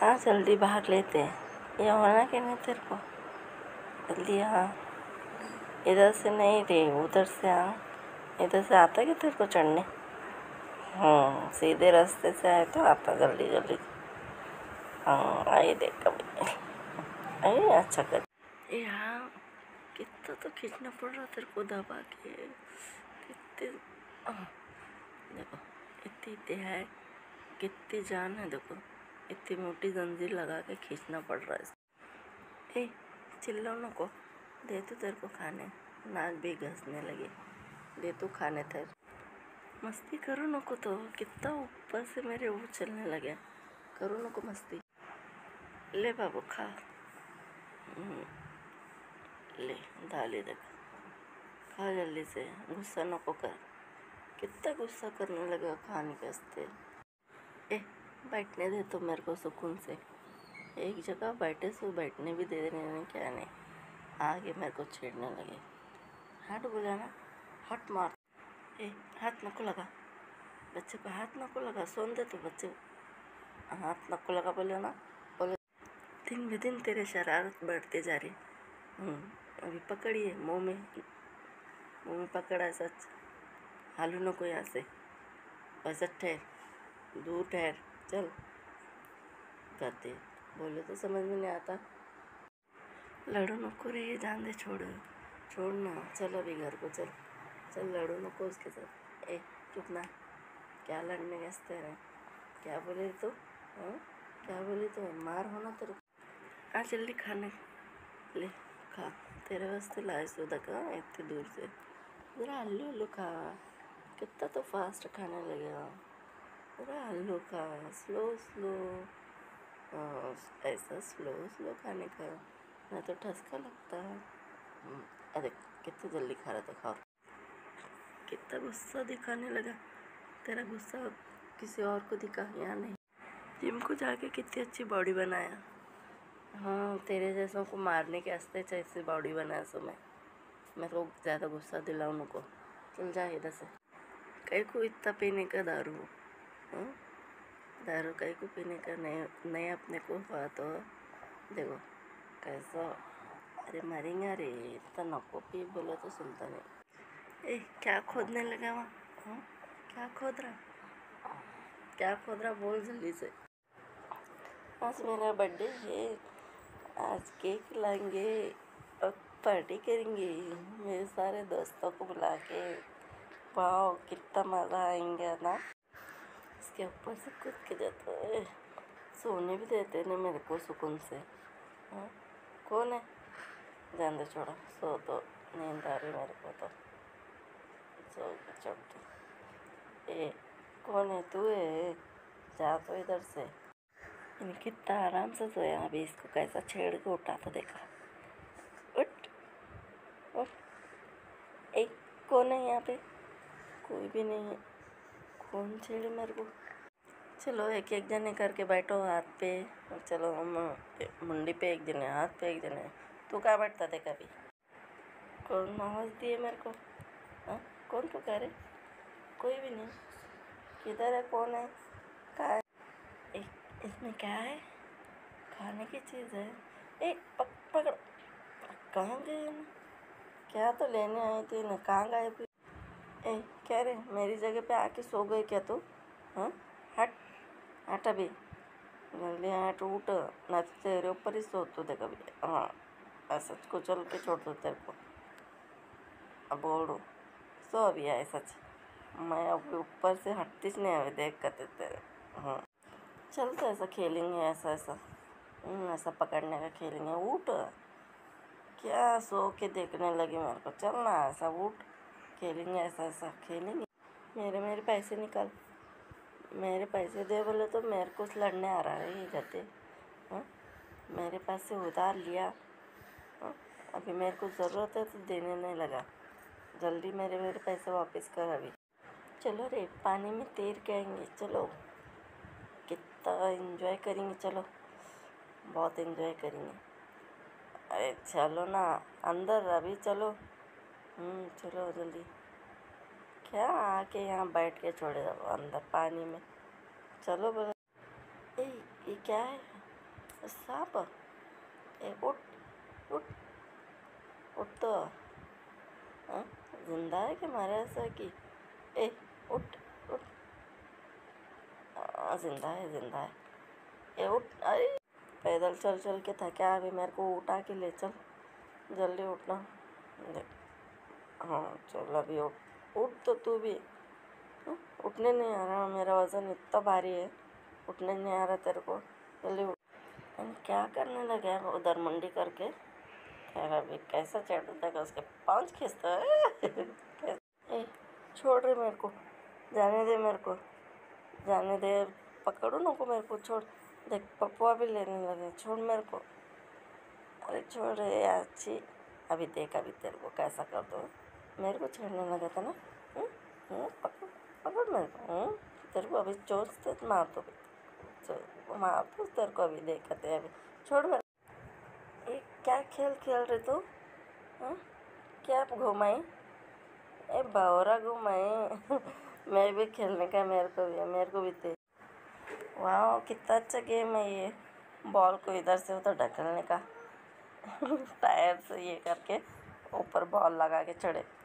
हाँ जल्दी भाग लेते हैं। ये होना कि नहीं तेरे को? जल्दी हाँ। इधर से नहीं रे, उधर से आ। इधर से आता कि तेरे को चढ़ने? सीधे रास्ते से आए तो आता जल्दी जल्दी। हाँ आइए देख कभी। अरे अच्छा कर। यहाँ कितना तो खींचना पड़ रहा तेरे को दबा के। कितने देखो, इतनी है, कितनी जान है देखो। इतनी मोटी जंजीर लगा के खींचना पड़ रहा है। ए चिल्लाओ नको, दे तो तेरे को खाने। नाक भी घसने लगे, दे तो खाने तेरे। मस्ती करो नको तो, कितना ऊपर से मेरे वो चलने लगे। करो नको मस्ती। ले बाबू खा। ले दाली देख, खा जल्दी से, गुस्सा नको कर। कितना गुस्सा करने लगा खाने के वास्ते। ए बैठने दे तो मेरे को सुकून से। एक जगह बैठे सो बैठने भी दे देने, क्या नहीं आगे मेरे को छेड़ने लगे। हट बोला ना, हट मार। ए हाथ नको लगा, बच्चे को हाथ नको लगा। सोन दे तो बच्चे हाथ नको लगा बोले ना। बोले दिन ब दिन तेरे शरारत बढ़ते जा रही। अभी पकड़िए मुँह में पकड़ा है सच। हालू नको यहाँ से, ऐसा ठहर, दूर ठहर, चल। करते बोले तो समझ में नहीं आता। लड़ो नको रे, जान दे, छोड़ना। चल अभी घर को चल। लड़ो नको उसके साथ। ए चुप ना, क्या लड़ने गए रहे? क्या बोले तो? क्या बोली तो? मार होना तेरे को। आ जल्दी खाने ले, खा। तेरे वास्ते लाए सुधा का इतने दूर से। ज़रा हल्लू खा। कितना तो फास्ट खाने लगेगा। ज़रा हल्लू खा, स्लो ऐसा स्लो खाने का, नहीं तो ठसका लगता है। अरे कितना जल्दी खा रहा था, खाओ। कितना गुस्सा दिखाने लगा। तेरा गुस्सा किसी और को दिखा, यहाँ नहीं। जिम को जाके कितनी अच्छी बॉडी बनाया। हाँ तेरे जैसों को मारने के वास्ते ऐसी बॉडी बनाया सो मैं तो ज़्यादा गुस्सा दिलाऊँ उनको। चल जा इधर से। कहीं को इतना पीने का दारू? दारू कहीं को पीने का नहीं अपने को हुआ तो देखो कैसा। अरे मरेंगे रे, इतना नको पी बोला तो सुनता नहीं। ए क्या खोदने लगा वहाँ? क्या खोद रहा बोल जल्दी से। आज मेरा बर्थडे है, आज केक लाएंगे और पार्टी करेंगे मेरे सारे दोस्तों को बुला के। वाह कितना मज़ा आएंगे ना। इसके ऊपर से कूद के जाता है। सोने भी देते नहीं मेरे को सुकून से। कौन है? जान दे, छोड़ा। सो तो नींद आ रही मेरे को तो। सो छोड़। ए कौन है? तू है? जा तो इधर से। कितना आराम से सोया। अभी इसको कैसा छेड़ के उठा तो देखा। उठ एक कौन है यहाँ पे? कोई भी नहीं है। कौन छेड़े मेरे को? चलो एक जने करके बैठो हाथ पे। चलो हम मुंडी पे एक जने, हाथ पे एक जने। तू कहाँ बैठता थे कभी? कौन आवाज़ दिए मेरे को? कौन पुकारे? कोई भी नहीं। किधर है? कौन है? कहाँ है? इसमें क्या है? खाने की चीज़ है। एक पकड़। कहाँ गए ना? क्या तो लेने आई थी ना, कहाँ गए? ए क्या रे, मेरी जगह पे आके सो गए क्या तू? हट अभी जल्दी हट, उठ। ना तो तेरे ऊपर ही सोते थे कभी। हाँ ऐसा को चल के छोड़ दो तेरे को। अब बोलो सो अभी आए सच। मैं अब ऊपर से हटतीस नहीं अभी देख कर तेरे। चल तो ऐसा खेलेंगे, ऐसा पकड़ने का खेलेंगे। उठ, क्या सो के देखने लगी मेरे को? चल ना ऐसा उठ, खेलेंगे ऐसा खेलेंगे। मेरे पैसे निकाल। मेरे पैसे दे बोले तो मेरे को लड़ने आ रहा है ये जाते। मेरे पास से उधार लिया। अभी मेरे को ज़रूरत है तो देने नहीं लगा। जल्दी मेरे पैसे वापस कर अभी। चलो रे, पानी में तैर के आएंगे। चलो कितना एंजॉय करेंगे। चलो बहुत एंजॉय करेंगे। अरे चलो ना अंदर अभी, चलो। चलो जल्दी। क्या आके यहाँ बैठ के छोड़े जाओ अंदर पानी में? चलो बोलो। ए ये क्या है? सांप। ए उठ उठ उठ तो। हाँ, जिंदा है कि मारे ऐसा कि। ए उठ उठ। हाँ, जिंदा है जिंदा है। ए उठ। अरे पैदल चल चल के थका, अभी मेरे को उठा के ले चल, जल्दी उठना। देख, हाँ चल अभी उठ उठ तो तू भी। हाँ, उठने नहीं आ रहा, मेरा वज़न इतना भारी है, उठने नहीं आ रहा तेरे को, जल्दी उठ। क्या करने लगे हैं उधर मंडी करके। तेरा भी कैसा चढ़ता है, उसके पाँच खींचता है। ए छोड़ रहे मेरे को, जाने दे मेरे को, जाने दे, पकड़ो ना को मेरे को, छोड़। देख पप्पा भी लेने लगे, छोड़ मेरे को। अरे छोड़ रहे यार, अच्छी। अभी देख, अभी तेरे को कैसा कर दो, मेरे को छेड़ने लगा था ना। पकड़ पकड़ मेरे को। तेरे को अभी चोट से मार दो, मार दो तेरे को, अभी देखते हैं, अभी छोड़ मेरे। ये क्या खेल खेल रहे तू? हाँ, क्या घुमाई? ए बावरा घुमाई। मैं भी खेलने का, मेरे को भी थे। वाह कितना अच्छा गेम है ये, बॉल को इधर से उधर ढकेलने का। टायर से ये करके ऊपर बॉल लगा के चढ़े।